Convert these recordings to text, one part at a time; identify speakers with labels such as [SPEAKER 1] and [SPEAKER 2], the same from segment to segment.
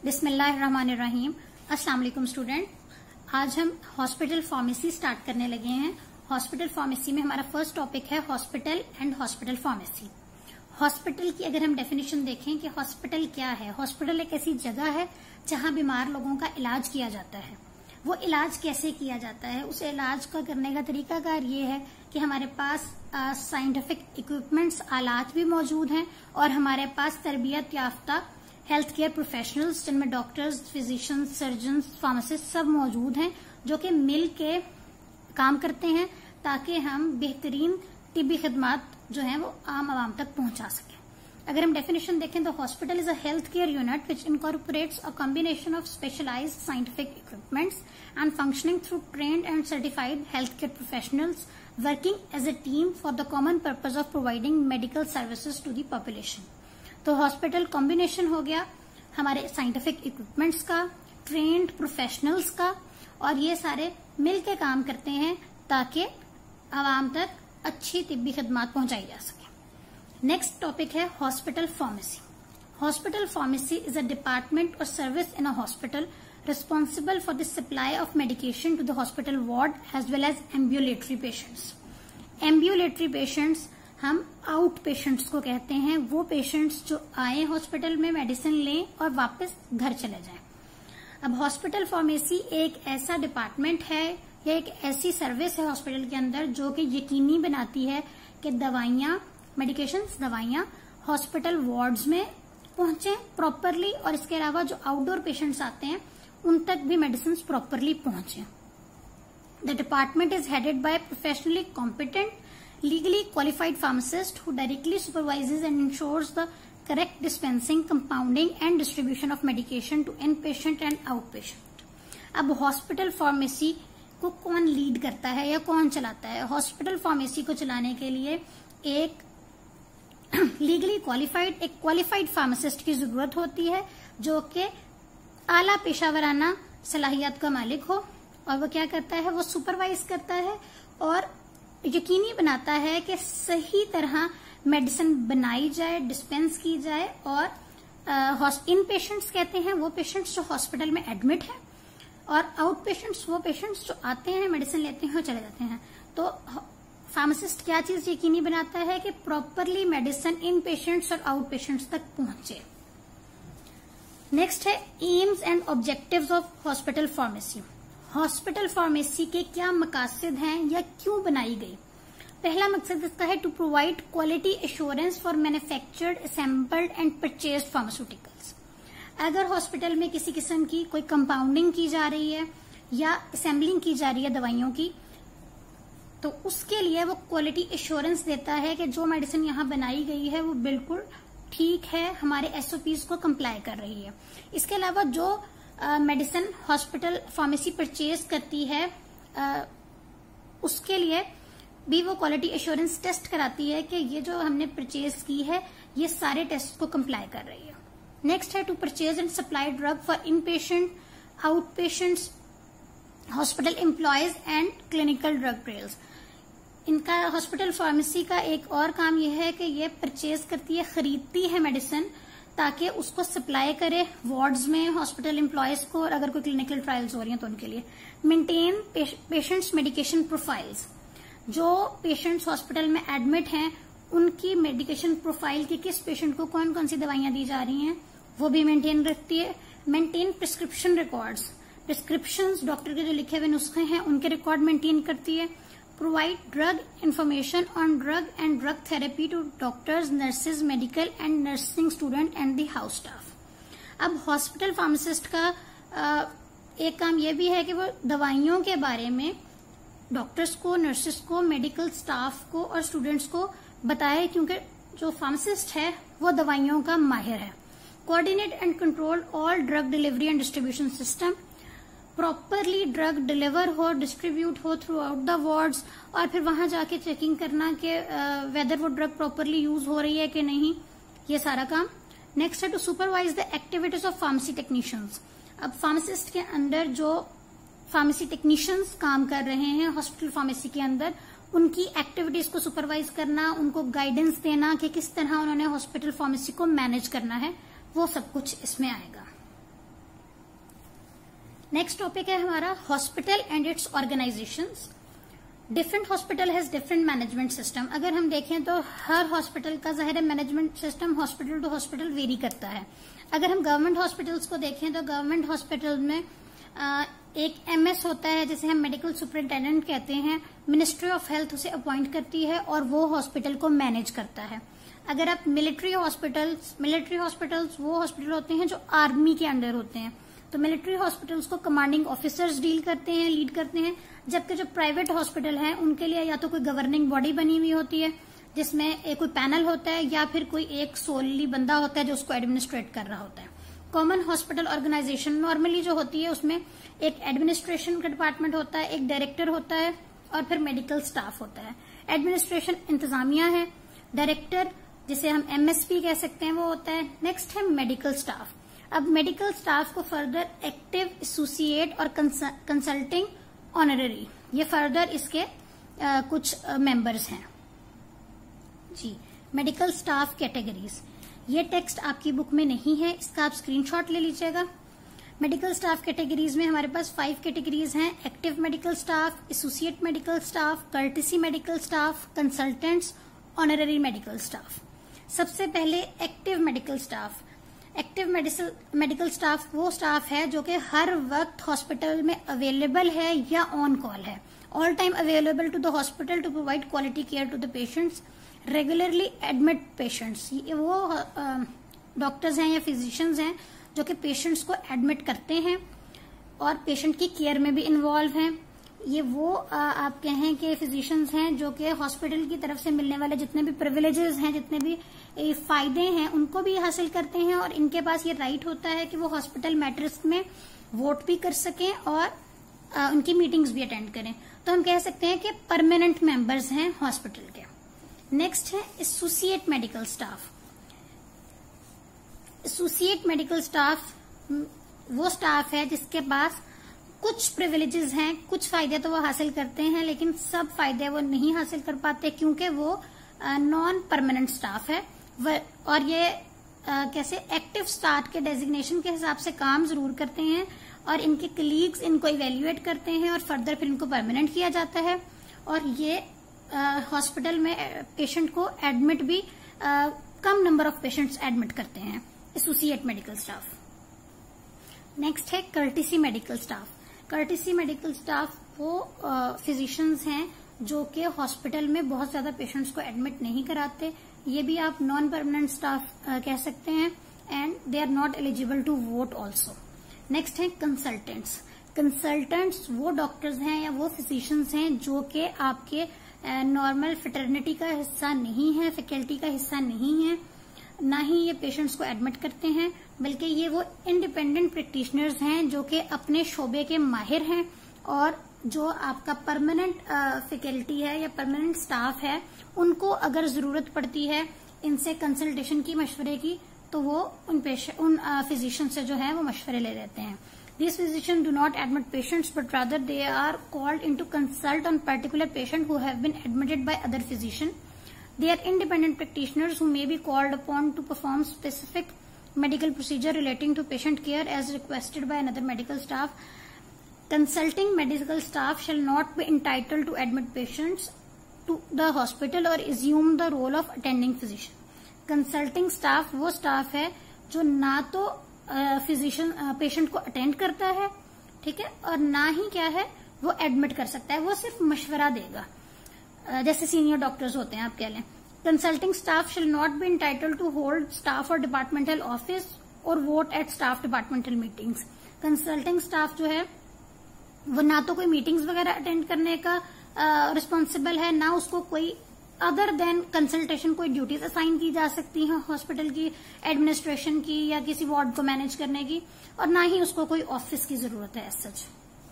[SPEAKER 1] बिस्मिल्लाहिर्रहमानिर्रहीम। अस्सलाम वालेकुम स्टूडेंट। आज हम हॉस्पिटल फार्मेसी स्टार्ट करने लगे हैं। हॉस्पिटल फार्मेसी में हमारा फर्स्ट टॉपिक है hospital and hospital pharmacy. Hospital की अगर हम डेफिनेशन देखें कि हॉस्पिटल क्या है, हॉस्पिटल एक ऐसी जगह है जहां बीमार लोगों का इलाज किया जाता है। वो इलाज कैसे किया जाता है, उस इलाज का करने का तरीकाकार ये है कि हमारे पास साइंटिफिक इक्विपमेंट्स आलात भी मौजूद हैं और हमारे पास तरबियत याफ्ता हेल्थ केयर प्रोफेशनल्स जिनमें डॉक्टर्स, फिजिशियंस, सर्जन्स, फार्मासिस्ट सब मौजूद हैं जो कि मिल के काम करते हैं ताकि हम बेहतरीन तिब्बी खिदमात जो है वो आम आवाम तक पहुंचा सकें। अगर हम डेफिनेशन देखें तो hospital is a health care unit which incorporates a combination of specialised scientific equipments and functioning through trained and certified health care professionals working as a team for the common purpose of providing medical services to the population. तो hospital combination हो गया हमारे scientific equipments का, trained professionals का, और ये सारे मिलके काम करते हैं ताकि आवाम तक अच्छी तिब्बी खिदमात पहुंचाई जा सके। नेक्स्ट टॉपिक है hospital pharmacy. Hospital pharmacy is a department और service in a hospital responsible for the supply of medication to the hospital ward as well as ambulatory patients. Ambulatory patients हम आउट पेशेंट्स को कहते हैं, वो patients जो आए hospital में medicine लें और वापस घर चले जाएं। अब हॉस्पिटल फार्मेसी एक ऐसा डिपार्टमेंट है या एक ऐसी सर्विस है हॉस्पिटल के अंदर जो कि यकीनी बनाती है कि दवाइयां हॉस्पिटल वार्ड्स में पहुंचे प्रॉपरली, और इसके अलावा जो आउटडोर पेशेंट्स आते हैं उन तक भी मेडिसिन प्रॉपरली पहुंचे। The department is headed by professionally competent legally qualified pharmacist who directly supervises and ensures the correct dispensing, compounding and distribution of medication to inpatient and outpatient। अब hospital pharmacy को कौन lead करता है या कौन चलाता है? हॉस्पिटल फार्मेसी को चलाने के लिए एक लीगली क्वालिफाइड, एक क्वालिफाइड फार्मासिस्ट की जरूरत होती है जो कि आला पेशावराना सलाहियत का मालिक हो, और वो क्या करता है, वो सुपरवाइज करता है और यकीनी बनाता है कि सही तरह मेडिसिन बनाई जाए, डिस्पेंस की जाए। और इन पेशेंट्स कहते हैं वो पेशेंट्स जो हॉस्पिटल में एडमिट हैं, और आउट पेशेंट्स वो पेशेंट्स जो आते हैं मेडिसिन लेते हैं और चले जाते हैं। तो फार्मासिस्ट क्या चीज यकीनी बनाता है कि प्रॉपरली मेडिसिन इन पेशेंट्स और आउट पेशेंट्स तक पहुंचे। नेक्स्ट है aims and objectives of hospital pharmacy. Hospital pharmacy के क्या मकासद हैं या क्यों बनाई गई? पहला मकसद इसका है to provide quality assurance for manufactured, assembled and purchased pharmaceuticals. अगर हॉस्पिटल में किसी किस्म की कोई कंपाउंडिंग की जा रही है या असेंबलिंग की जा रही है दवाइयों की, तो उसके लिए वो क्वालिटी एश्योरेंस देता है कि जो मेडिसिन यहाँ बनाई गई है वो बिल्कुल ठीक है, हमारे एसओपीज को कंप्लाई कर रही है। इसके अलावा जो मेडिसिन हॉस्पिटल फार्मेसी परचेज करती है उसके लिए भी वो क्वालिटी एश्योरेंस टेस्ट कराती है कि ये जो हमने परचेज की है ये सारे टेस्ट को कंप्लाई कर रही है। नेक्स्ट है to purchase and supply drug for inpatient, outpatients, hospital employees and clinical drug trials. इनका हॉस्पिटल फार्मेसी का एक और काम यह है कि ये परचेज करती है, खरीदती है मेडिसिन ताकि उसको सप्लाई करे वार्ड्स में हॉस्पिटल एम्प्लॉयज को, और अगर कोई क्लिनिकल ट्रायल्स हो रही हैं तो उनके लिए। Maintain patients medication profiles. जो पेशेंट्स हॉस्पिटल में एडमिट हैं उनकी मेडिकेशन प्रोफाइल की किस पेशेंट को कौन कौन सी दवाइयां दी जा रही हैं वो भी मेंटेन रखती है। Maintain prescription records, prescriptions doctor के जो लिखे हुए नुस्खे हैं उनके रिकॉर्ड मेंटेन करती है। Provide drug information on drug and drug therapy to doctors, nurses, medical and nursing student and the house staff। अब हॉस्पिटल फार्मासिस्ट का एक काम यह भी है कि वो दवाइयों के बारे में डॉक्टर्स को, नर्सेस को, मेडिकल स्टाफ को और स्टूडेंट्स को बताए, क्योंकि जो फार्मासिस्ट है वो दवाइयों का माहिर है। Coordinate and control all drug delivery and distribution system. Properly drug deliver हो, डिस्ट्रीब्यूट हो थ्रू आउट द वार्ड्स, और फिर वहां जाके चेकिंग करना कि वेदर वो ड्रग प्रॉपरली यूज हो रही है कि नहीं, ये सारा काम। नेक्स्ट है to supervise the activities of pharmacy technicians. अब फार्मासिस्ट के अंदर जो फार्मेसी टेक्नीशियंस काम कर रहे हैं हॉस्पिटल फार्मेसी के अंदर, उनकी एक्टिविटीज को सुपरवाइज करना, उनको गाइडेंस देना कि किस तरह उन्होंने हॉस्पिटल फार्मेसी को मैनेज करना है, वो सब कुछ इसमें आएगा। नेक्स्ट टॉपिक है हमारा hospital and its organisations. Different hospital has different management system. अगर हम देखें तो हर हॉस्पिटल का ज़ाहिर है management system hospital to hospital vary करता है। अगर हम गवर्नमेंट हॉस्पिटल्स को देखें तो गवर्नमेंट हॉस्पिटल में एक एमएस होता है जिसे हम मेडिकल सुपरिटेंडेंट कहते हैं। मिनिस्ट्री ऑफ हेल्थ उसे अपॉइंट करती है और वो हॉस्पिटल को मैनेज करता है। अगर आप मिलिट्री हॉस्पिटल्स वो हॉस्पिटल होते हैं जो आर्मी के अंडर होते हैं, तो मिलिट्री हॉस्पिटल्स को कमांडिंग ऑफिसर्स डील करते हैं, लीड करते हैं। जबकि जो प्राइवेट हॉस्पिटल हैं उनके लिए या तो कोई गवर्निंग बॉडी बनी हुई होती है जिसमें एक कोई पैनल होता है या फिर कोई एक सोली बंदा होता है जो उसको एडमिनिस्ट्रेट कर रहा होता है। कॉमन हॉस्पिटल ऑर्गेनाइजेशन नॉर्मली जो होती है उसमें एक एडमिनिस्ट्रेशन का डिपार्टमेंट होता है, एक डायरेक्टर होता है और फिर मेडिकल स्टाफ होता है। एडमिनिस्ट्रेशन इंतजामिया है, डायरेक्टर जिसे हम एमएसपी कह सकते हैं वो होता है। नेक्स्ट है मेडिकल स्टाफ। अब मेडिकल स्टाफ को फर्दर एक्टिव, एसोसिएट और कंसल्टिंग, ऑनररी, ये फर्दर इसके कुछ मेंबर्स हैं जी। मेडिकल स्टाफ कैटेगरीज, ये टेक्स्ट आपकी बुक में नहीं है, इसका आप स्क्रीनशॉट ले लीजिएगा। मेडिकल स्टाफ कैटेगरीज में हमारे पास 5 कैटेगरीज हैं। Active medical staff, associate medical staff, courtesy medical staff, consultants, honorary medical staff. सबसे पहले active medical staff. Active medical staff वो स्टाफ है जो कि हर वक्त हॉस्पिटल में अवेलेबल है या ऑन कॉल है। All time available to the hospital to provide quality care to the patients, regularly admit patients. ये वो डॉक्टर्स हैं या फिजिशियंस हैं जो कि पेशेंट्स को एडमिट करते हैं और पेशेंट की केयर में भी इन्वॉल्व हैं। ये वो आप कहें कि फिजिशियंस हैं जो कि हॉस्पिटल की तरफ से मिलने वाले जितने भी प्रिविलेजेस हैं, जितने भी फायदे हैं, उनको भी हासिल करते हैं और इनके पास ये राइट होता है कि वो हॉस्पिटल मैटर्स में वोट भी कर सकें और उनकी मीटिंग्स भी अटेंड करें। तो हम कह सकते हैं कि परमानेंट मेंबर्स हैं हॉस्पिटल के। नेक्स्ट है associate medical staff. Associate medical staff वो स्टाफ है जिसके पास कुछ प्रिविलेजेस हैं, कुछ फायदे तो वो हासिल करते हैं लेकिन सब फायदे वो नहीं हासिल कर पाते क्योंकि वो नॉन परमानेंट स्टाफ है। और ये कैसे एक्टिव स्टाफ के डेजिग्नेशन के हिसाब से काम जरूर करते हैं और इनके कलीग्स इनको इवेल्युएट करते हैं और फर्दर फिर इनको परमानेंट किया जाता है। और ये हॉस्पिटल में पेशेंट को एडमिट भी कम नंबर ऑफ पेशेंट्स एडमिट करते हैं, एसोसिएट मेडिकल स्टाफ। नेक्स्ट है courtesy medical staff. Courtesy medical staff वो फिजिशियंस हैं जो कि हॉस्पिटल में बहुत ज्यादा पेशेंट्स को एडमिट नहीं कराते। ये भी आप नॉन परमानेंट स्टाफ कह सकते हैं and they are not eligible to vote also. Next है कंसल्टेंट्स। कंसल्टेंट्स वो डॉक्टर्स हैं या वो फिजिशियंस हैं जो कि आपके नॉर्मल फ्रेटर्निटी का हिस्सा नहीं है, फैकल्टी का हिस्सा नहीं है, ना ही ये पेशेंट्स को एडमिट करते हैं, बल्कि ये वो इंडिपेंडेंट प्रैक्टिशनर्स हैं जो कि अपने शोबे के माहिर हैं और जो आपका परमानेंट फैकल्टी है या परमानेंट स्टाफ है उनको अगर जरूरत पड़ती है इनसे कंसल्टेशन की, मशवरे की, तो वो उन फिजिशियन से जो है वो मशवरे ले लेते हैं। These physicians do not admit patients, but rather they are called in to consult on particular patient who have been admitted by other physician. They are independent practitioners who may be called upon to perform specific medical procedure relating to patient care as requested by another medical staff. Consulting medical staff shall not be entitled to admit patients to the hospital or assume the role of attending physician. Consulting staff वो staff है जो ना तो physician patient को attend करता है, ठीक है, और ना ही क्या है वो एडमिट कर सकता है, वो सिर्फ मशवरा देगा, जैसे सीनियर डॉक्टर्स होते हैं आप कह लें। Consulting staff shall not be entitled to hold staff और डिपार्टमेंटल ऑफिस और vote at staff departmental meetings. Consulting staff जो है वो ना तो कोई मीटिंग्स वगैरह अटेंड करने का रिस्पॉन्सिबल है, ना उसको कोई अदर देन कंसल्टेशन कोई ड्यूटीज असाइन की जा सकती हैं हॉस्पिटल की एडमिनिस्ट्रेशन की या किसी वार्ड को मैनेज करने की, और ना ही उसको कोई ऑफिस की जरूरत है एज सच।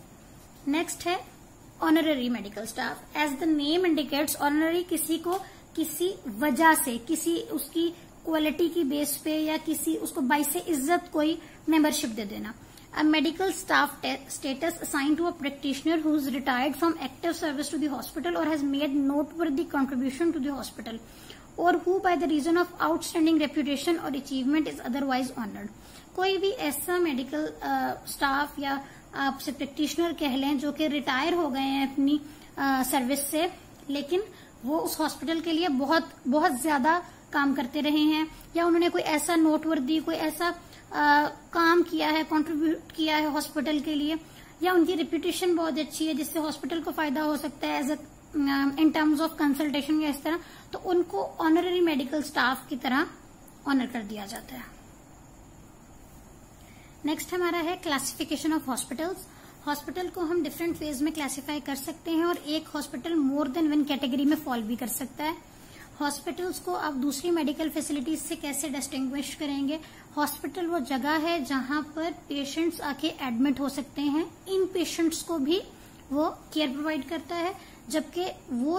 [SPEAKER 1] नेक्स्ट है honorary medical staff. As the name indicates, honorary किसी को किसी वजह से, किसी उसकी क्वालिटी की बेस पे या किसी उसको बाई से इज्जत कोई मेंबरशिप दे देना। A medical staff status assigned to a practitioner who is retired from active service to the hospital or has made noteworthy contribution to the hospital, or who by the reason of outstanding reputation or achievement is otherwise honored. कोई भी ऐसा medical staff या आपसे practitioner कह लें, जो कि retire हो गए हैं अपनी सर्विस से, लेकिन वो उस हॉस्पिटल के लिए बहुत बहुत ज्यादा काम करते रहे हैं, या उन्होंने कोई ऐसा नोटवर्दी, कोई ऐसा काम किया है, कंट्रीब्यूट किया है हॉस्पिटल के लिए, या उनकी रेपुटेशन बहुत अच्छी है जिससे हॉस्पिटल को फायदा हो सकता है as in terms of consultation या इस तरह, तो उनको ऑनररी मेडिकल स्टाफ की तरह ऑनर कर दिया जाता है। नेक्स्ट हमारा है क्लासिफिकेशन ऑफ हॉस्पिटल्स। हॉस्पिटल को हम डिफरेंट फेज में क्लासिफाई कर सकते हैं और एक hospital more than one category में फॉल भी कर सकता है। हॉस्पिटल्स को आप दूसरी मेडिकल फैसिलिटीज से कैसे डिस्टिंग्विश करेंगे? हॉस्पिटल वो जगह है जहां पर पेशेंट्स आके एडमिट हो सकते हैं, इन पेशेंट्स को भी वो केयर प्रोवाइड करता है, जबकि वो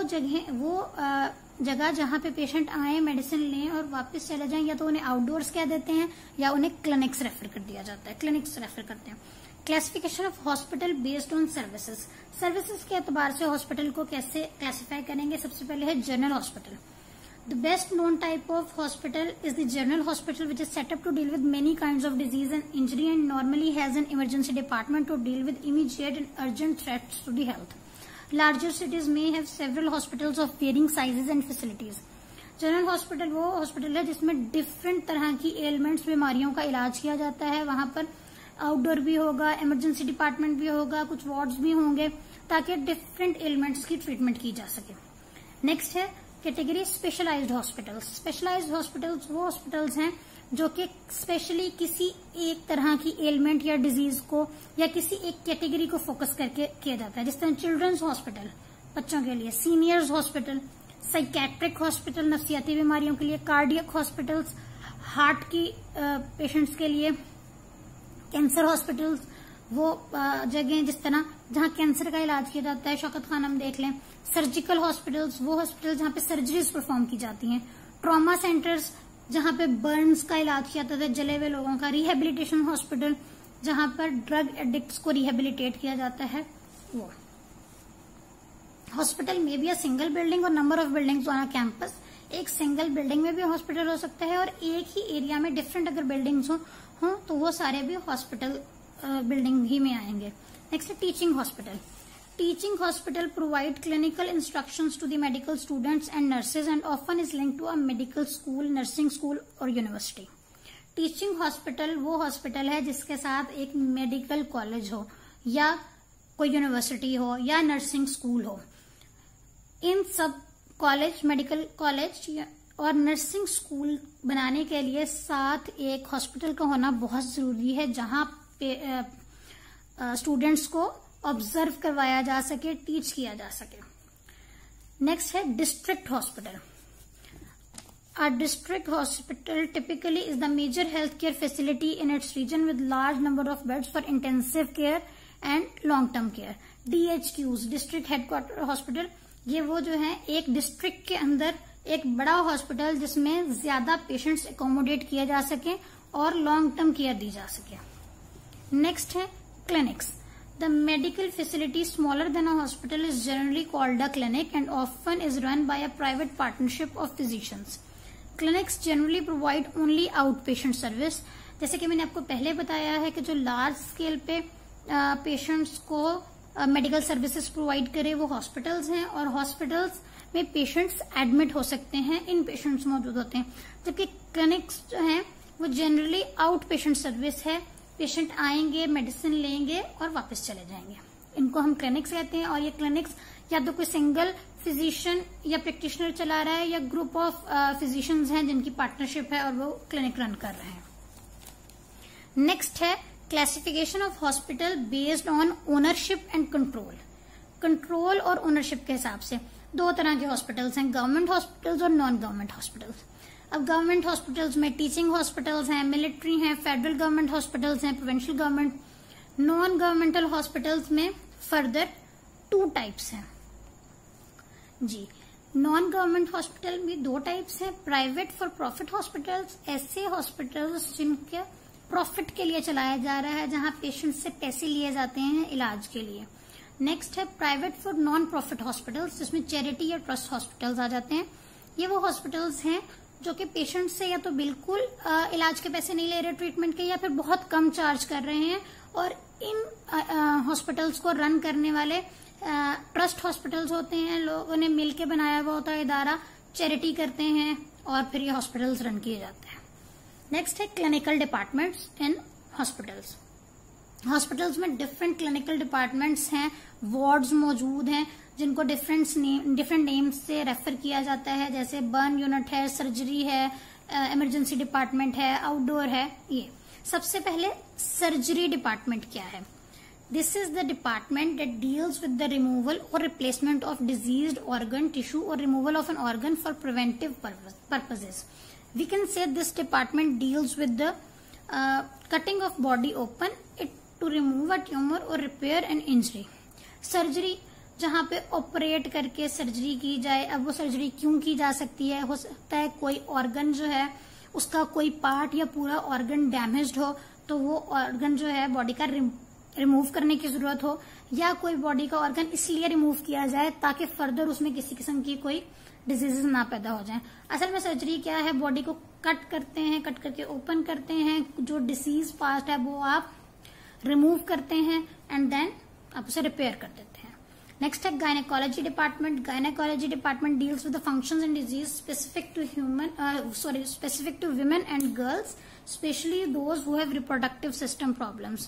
[SPEAKER 1] जगह जहां पे पेशेंट आए, मेडिसिन लें और वापस चले जाएं, या तो उन्हें आउटडोर्स कह देते हैं या उन्हें क्लिनिक्स रेफर कर दिया जाता है, क्लिनिक्स रेफर करते हैं। Classification of hospital based on services. Services के एतबार से हॉस्पिटल को कैसे क्लासिफाई करेंगे? सबसे पहले है general hospital. The best known type of hospital is the general hospital, which is set up to deal with many kinds of disease and injury and normally has an emergency department to deal with immediate and urgent threats to the health. Larger cities may have several hospitals of varying sizes and facilities. General hospital वो hospital है जिसमें different तरह की elements, बीमारियों का इलाज किया जाता है। वहां पर आउटडोर भी होगा, इमरजेंसी डिपार्टमेंट भी होगा, कुछ वार्ड्स भी होंगे, ताकि डिफरेंट एलिमेंट्स की ट्रीटमेंट की जा सके। नेक्स्ट है category specialised hospitals. Specialised hospitals वो हॉस्पिटल्स हैं जो कि स्पेशली किसी एक तरह की एलिमेंट या डिजीज को या किसी एक कैटेगरी को फोकस करके किया जाता है, जिस तरह चिल्ड्रंस हॉस्पिटल बच्चों के लिए, सीनियर्स हॉस्पिटल, साइकेट्रिक हॉस्पिटल नफ्सियाती बीमारियों के लिए, कार्डियक हॉस्पिटल्स हार्ट की पेशेंट्स के लिए, कैंसर हॉस्पिटल्स वो जगह जिस तरह जहां कैंसर का इलाज किया जाता है, शौकत खान हम देख लें। सर्जिकल हॉस्पिटल्स वो हॉस्पिटल जहां पे सर्जरीज परफॉर्म की जाती हैं। ट्रॉमा सेंटर्स जहां पे बर्न्स का इलाज किया जाता है, जले हुए लोगों का। रिहेबिलिटेशन हॉस्पिटल जहां पर ड्रग एडिक्ट्स को रिहेबिलिटेट किया जाता है, वो। हॉस्पिटल में भी सिंगल बिल्डिंग और number of buildings on a campus. एक सिंगल बिल्डिंग में भी हॉस्पिटल हो सकता है और एक ही एरिया में डिफरेंट अगर बिल्डिंग्स हो तो वो सारे भी हॉस्पिटल बिल्डिंग ही में आएंगे। नेक्स्ट है teaching hospital. Teaching hospital provide clinical instructions to the medical students and nurses and often is linked to a medical school, nursing school or university. Teaching hospital वो हॉस्पिटल है जिसके साथ एक मेडिकल कॉलेज हो या कोई यूनिवर्सिटी हो या नर्सिंग स्कूल हो। इन सब कॉलेज, मेडिकल कॉलेज और नर्सिंग स्कूल बनाने के लिए साथ एक हॉस्पिटल का होना बहुत जरूरी है, जहां पे स्टूडेंट्स को ऑब्जर्व करवाया जा सके, टीच किया जा सके। नेक्स्ट है district hospital. A district hospital typically is the major health care facility in its region with large number of beds for intensive care and long term care. DHQs, district headquarter hospital, ये वो जो है एक district के अंदर एक बड़ा hospital जिसमें ज्यादा पेशेंट्स एकोमोडेट किए जा सके और लॉन्ग टर्म केयर दी जा सके। नेक्स्ट है clinics. The medical facility smaller than a hospital is generally called a clinic and often is run by a private partnership of physicians. Clinics generally provide only outpatient service. जैसे कि मैंने आपको पहले बताया है कि जो लार्ज स्केल पे पेशेंट्स को मेडिकल सर्विसेज प्रोवाइड करे वो हॉस्पिटल्स हैं, और हॉस्पिटल्स में पेशेंट्स एडमिट हो सकते हैं, इन पेशेंट्स मौजूद होते हैं। जबकि क्लिनिक्स जो हैं वो जनरली आउट पेशेंट सर्विस है, पेशेंट आएंगे, मेडिसिन लेंगे और वापस चले जाएंगे। इनको हम क्लिनिक्स कहते हैं। और ये क्लिनिक्स या तो कोई सिंगल फिजिशियन या प्रैक्टिशनर चला रहा है या ग्रुप ऑफ फिजिशियंस हैं जिनकी पार्टनरशिप है और वो क्लिनिक रन कर रहे हैं। नेक्स्ट है classification of hospital based on ownership and control. Control और ओनरशिप के हिसाब से दो तरह के हॉस्पिटल्स हैं, गवर्नमेंट हॉस्पिटल्स और नॉन गवर्नमेंट हॉस्पिटल्स। अब गवर्नमेंट हॉस्पिटल्स में टीचिंग हॉस्पिटल्स हैं, मिलिट्री हैं, फेडरल गवर्नमेंट हॉस्पिटल्स हैं, provincial government. Non governmental hospitals में फर्दर 2 टाइप्स हैं जी। नॉन गवर्नमेंट हॉस्पिटल में 2 टाइप्स हैं। प्राइवेट फॉर प्रॉफिट हॉस्पिटल्स, ऐसे हॉस्पिटल्स जिनके प्रॉफिट के लिए चलाया जा रहा है, जहां पेशेंट से पैसे लिए जाते हैं इलाज के लिए। नेक्स्ट है private for non profit hospitals, जिसमें चैरिटी या ट्रस्ट हॉस्पिटल्स आ जाते हैं। ये वो हॉस्पिटल्स हैं जो कि पेशेंट से या तो बिल्कुल इलाज के पैसे नहीं ले रहे ट्रीटमेंट के, या फिर बहुत कम चार्ज कर रहे हैं। और इन हॉस्पिटल्स को रन करने वाले ट्रस्ट हॉस्पिटल्स होते हैं, लोगों ने मिलकर बनाया हुआ होता है इदारा, चैरिटी करते हैं और फिर ये हॉस्पिटल्स रन किए जाते हैं। नेक्स्ट है clinical departments in hospitals. Hospitals में डिफरेंट क्लिनिकल डिपार्टमेंट्स हैं, वार्ड्स मौजूद हैं जिनको डिफरेंट नेम्स से रेफर किया जाता है, जैसे बर्न यूनिट है, सर्जरी है, इमरजेंसी डिपार्टमेंट है, आउटडोर है। ये सबसे पहले सर्जरी डिपार्टमेंट क्या है? This is the department that deals with the removal और replacement of diseased organ, tissue और removal of an organ for preventive purposes. We can say this department deals with the cutting of body open it to remove a tumor or repair an injury। Surgery जहां पे operate करके surgery की जाए। अब वो surgery क्यों की जा सकती है? हो सकता है कोई ऑर्गन जो है उसका कोई पार्ट या पूरा ऑर्गन डैमेज्ड हो, तो वो ऑर्गन जो है बॉडी का रिमूव करने की जरूरत हो, या कोई बॉडी का ऑर्गन इसलिए रिमूव किया जाए ताकि फर्दर उसमें किसी किस्म की कोई डिजीजेस ना पैदा हो जाए। असल में सर्जरी क्या है? बॉडी को कट करते हैं, कट करके ओपन करते हैं, जो डिसीज पार्ट है वो आप रिमूव करते हैं एंड देन आप उसे रिपेयर कर देते हैं। नेक्स्ट है gynaecology department. Gynaecology department deals with the functions and disease specific to women and girls, especially those who have reproductive system problems.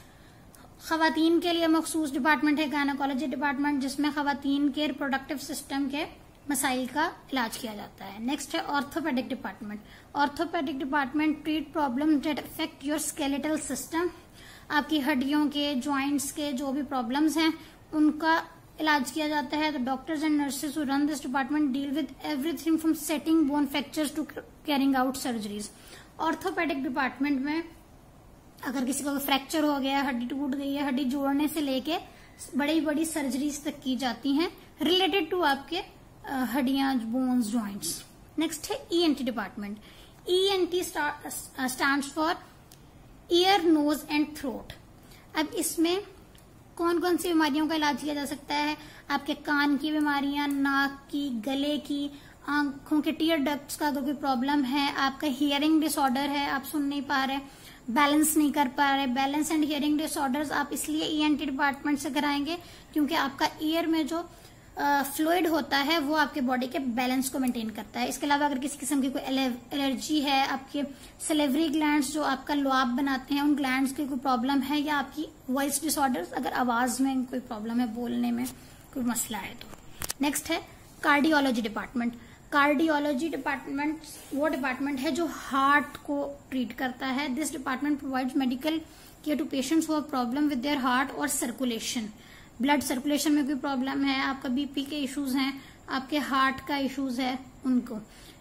[SPEAKER 1] खवातीन के लिए मखसूस डिपार्टमेंट है गायनेकोलॉजी डिपार्टमेंट, जिसमें खवातीन के रिप्रोडक्टिव सिस्टम के मसाइल का इलाज किया जाता है। नेक्स्ट है orthopaedic department. Orthopaedic department treat problem that affect your skeletal system. आपकी हड्डियों के, जॉइंट्स के जो भी प्रॉब्लम्स हैं उनका इलाज किया जाता है। तो doctors and nurses who run this department deal with everything from setting bone fractures to carrying out surgeries. Orthopaedic department में अगर किसी को फ्रैक्चर हो गया, हड्डी टूट गई है, हड्डी जोड़ने से लेके बड़ी बड़ी सर्जरीज तक की जाती हैं रिलेटेड टू आपके हड्डियां, बोन्स, जॉइंट्स। नेक्स्ट है ENT department. ENT stands for ear, nose and throat. अब इसमें कौन कौन सी बीमारियों का इलाज किया जा सकता है? आपके कान की बीमारियां, नाक की, गले की, आंखों के टीयर डक्ट्स का अगर कोई प्रॉब्लम है, आपका हियरिंग डिसऑर्डर है, आप सुन नहीं पा रहे, बैलेंस नहीं कर पा रहे, बैलेंस एंड हियरिंग डिसऑर्डर्स आप इसलिए ईएनटी डिपार्टमेंट से कराएंगे क्योंकि आपका ईयर में जो फ्लूइड होता है वो आपके बॉडी के बैलेंस को मेंटेन करता है। इसके अलावा अगर किसी किस्म की कोई एलर्जी है, आपके सलेवरी ग्लैंड्स जो आपका लुआब बनाते हैं उन ग्लैंड्स की कोई प्रॉब्लम है, या आपकी वॉइस डिसऑर्डर्स, अगर आवाज में कोई प्रॉब्लम है, बोलने में कोई मसला है तो। नेक्स्ट है कार्डियोलॉजी डिपार्टमेंट। कार्डियोलॉजी डिपार्टमेंट वो डिपार्टमेंट है जो हार्ट को ट्रीट करता है। This department provides medical care to patients who have problem with their heart और सर्कुलेशन। ब्लड सर्कुलेशन में कोई प्रॉब्लम है, आपका बीपी के इश्यूज हैं, आपके हार्ट का इश्यूज है, उनको।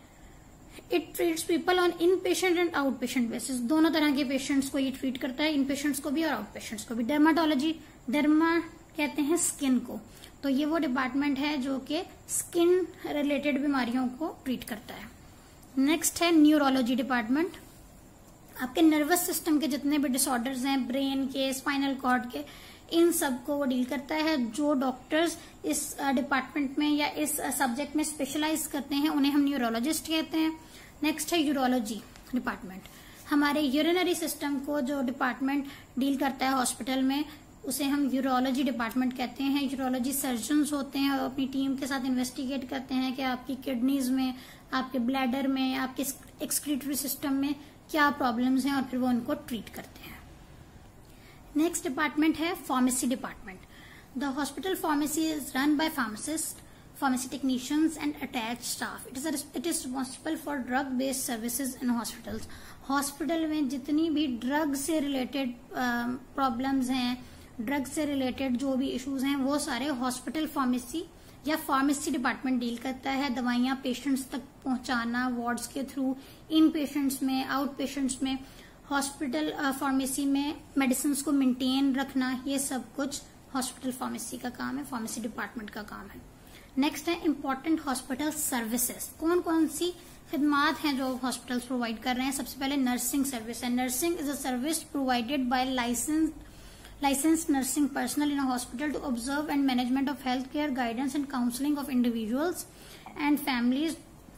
[SPEAKER 1] It treats people on in patient and out patient basis. दोनों तरह के पेशेंट्स को ये ट्रीट करता है, इन पेशेंट्स को भी और आउट पेशेंट्स को भी। डर्माटोलॉजी, डर्मा कहते हैं स्किन को, तो ये वो डिपार्टमेंट है जो कि स्किन रिलेटेड बीमारियों को ट्रीट करता है। नेक्स्ट है न्यूरोलॉजी डिपार्टमेंट। आपके नर्वस सिस्टम के जितने भी डिसऑर्डर्स हैं, ब्रेन के, स्पाइनल कॉर्ड के, इन सब को वो डील करता है। जो डॉक्टर्स इस डिपार्टमेंट में या इस सब्जेक्ट में स्पेशलाइज करते हैं उन्हें हम न्यूरोलॉजिस्ट कहते हैं। नेक्स्ट है यूरोलॉजी डिपार्टमेंट। हमारे यूरिनरी सिस्टम को जो डिपार्टमेंट डील करता है हॉस्पिटल में उसे हम यूरोलॉजी डिपार्टमेंट कहते हैं। यूरोलॉजी सर्जन्स होते हैं और अपनी टीम के साथ इन्वेस्टिगेट करते हैं कि आपकी किडनीज में, आपके ब्लैडर में, आपके एक्सक्रीटरी सिस्टम में क्या प्रॉब्लम्स हैं और फिर वो उनको ट्रीट करते हैं। नेक्स्ट डिपार्टमेंट है pharmacy department. The hospital pharmacy is run by pharmacist, pharmacy technicians and attached staff. It is responsible for drug based services in hospitals. Hospital में जितनी भी ड्रग से रिलेटेड प्रॉब्लम्स हैं, ड्रग से related जो भी issues हैं, वो सारे हॉस्पिटल फार्मेसी या फार्मेसी डिपार्टमेंट डील करता है। दवाइयां पेशेंट्स तक पहुंचाना वार्ड्स के थ्रू, इन पेशेंट्स में, आउट पेशेंट्स में, हॉस्पिटल फार्मेसी में मेडिसिन को मेंटेन रखना, ये सब कुछ हॉस्पिटल फार्मेसी का काम है, फार्मेसी डिपार्टमेंट का काम है। नेक्स्ट है इम्पोर्टेंट हॉस्पिटल सर्विसेज। कौन कौन सी खिदमात हैं जो हॉस्पिटल्स प्रोवाइड कर रहे हैं? सबसे पहले नर्सिंग सर्विस है। Nursing is a service provided by licensed nursing personnel in a hospital to observe and management of healthcare, guidance and counseling of individuals and families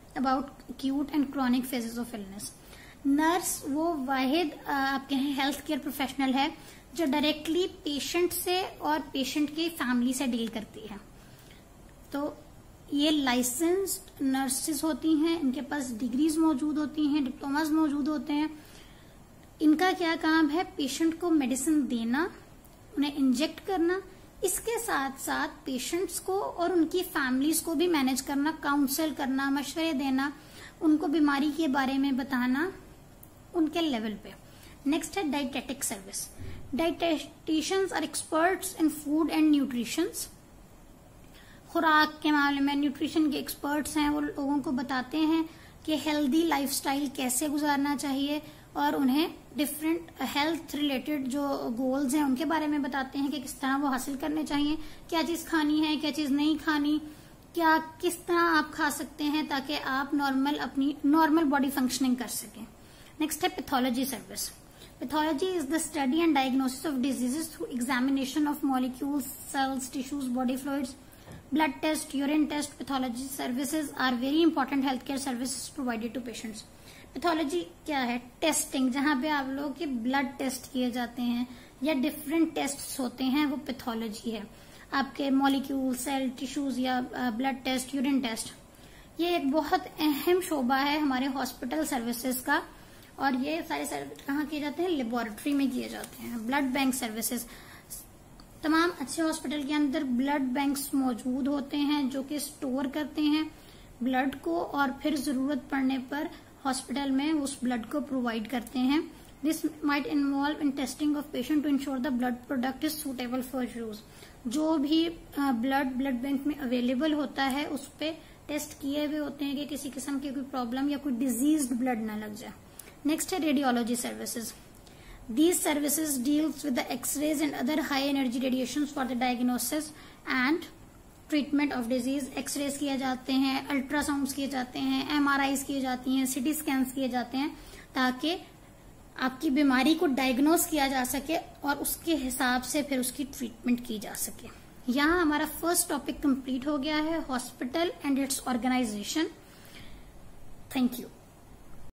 [SPEAKER 1] about acute and chronic phases of illness. Nurse वो वाहिद आपके health care professional है जो directly patient से और patient की family से deal करती है। तो ये लाइसेंस्ड नर्सेज होती हैं, इनके पास डिग्रीज मौजूद होती हैं, डिप्लोमाज मौजूद होते हैं। इनका क्या काम है? पेशेंट को मेडिसिन देना, उन्हें इंजेक्ट करना, इसके साथ साथ पेशेंट्स को और उनकी फैमिलीज को भी मैनेज करना, काउंसल करना, मशवरे देना, उनको बीमारी के बारे में बताना उनके लेवल पे। नेक्स्ट है dietetic service. Dietitians are experts in food and nutrition. खुराक के मामले में न्यूट्रिशन के एक्सपर्ट्स हैं, वो लोगों को बताते हैं कि हेल्दी लाइफस्टाइल कैसे गुजारना चाहिए और उन्हें डिफरेंट हेल्थ रिलेटेड जो गोल्स हैं उनके बारे में बताते हैं कि किस तरह वो हासिल करने चाहिए, क्या चीज खानी है, क्या चीज नहीं खानी, क्या किस तरह आप खा सकते हैं ताकि आप अपनी नॉर्मल बॉडी फंक्शनिंग कर सकें। नेक्स्ट है pathology service. Pathology is the study and diagnosis of diseases through examination of molecules, cells, tissues, body fluids, blood test, urine test. Pathology services are very important health care services provided to patients. Pathology क्या है? Testing, जहां पे आप लोगों के blood test किए जाते हैं या डिफरेंट टेस्ट होते हैं, वो पैथोलॉजी है। आपके मॉलिक्यूल, सेल, टिश्यूज या ब्लड टेस्ट, यूरिन टेस्ट, ये एक बहुत अहम शोबा है हमारे हॉस्पिटल सर्विसेज का। और ये सारे सर्विस कहाँ किए जाते हैं? लेबोरेटरी में किए जाते हैं। ब्लड बैंक सर्विसेज, तमाम अच्छे हॉस्पिटल के अंदर ब्लड बैंक्स मौजूद होते हैं जो कि स्टोर करते हैं ब्लड को और फिर जरूरत पड़ने पर हॉस्पिटल में उस ब्लड को प्रोवाइड करते हैं। This might involve in testing of patient to ensure the blood product is suitable for use. जो भी ब्लड बैंक में अवेलेबल होता है उस पे टेस्ट किए हुए होते हैं कि किसी किस्म की कोई प्रॉब्लम या कोई डिजीज्ड ब्लड ना लग जाए। नेक्स्ट है radiology services. These services deals with the X-rays and other high energy radiations for the diagnosis and treatment of disease। X-rays किए जाते हैं, अल्ट्रासाउंड्स किए जाते हैं, MRIs किए जाती हैं, CT स्कैन्स किए जाते हैं ताकि आपकी बीमारी को डायग्नोस किया जा सके और उसके हिसाब से फिर उसकी ट्रीटमेंट की जा सके। यहाँ हमारा फर्स्ट टॉपिक कंप्लीट हो गया है, hospital and its organisation. Thank you.